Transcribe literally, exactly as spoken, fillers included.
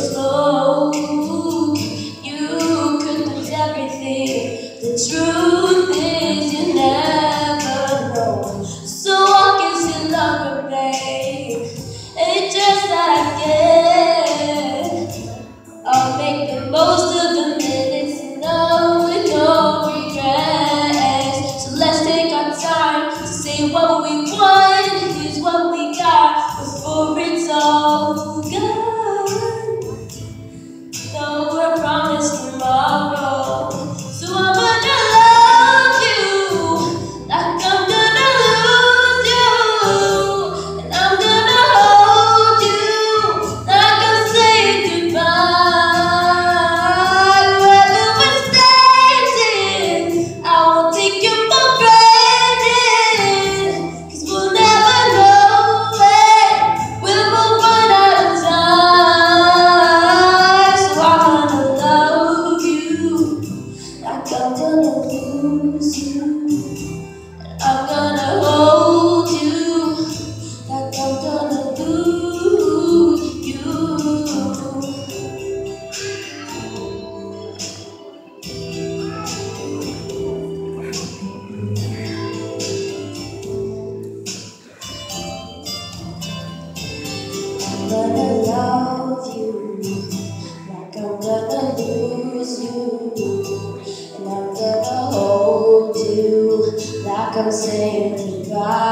slow. You could lose everything. The truth is you never know. So walk into longer, babe. It's just that I get. I'll make the most of the minutes and know with no regrets. So let's take our time to say what we want. Here's what we got before it's all gone. Though we're promised tomorrow, so I'm gonna love you like I'm gonna lose you, and I'm gonna hold you like I'm saying goodbye. Wherever we're standing, I won't take you for granted, 'cause we'll never know it. We'll both run out of time. So I'm gonna love you like I'm gonna lose you, and I'm gonna hold you like I'm gonna lose you. I'm gonna love you like I'm gonna lose you, and I'm gonna hold you like I'm saying goodbye.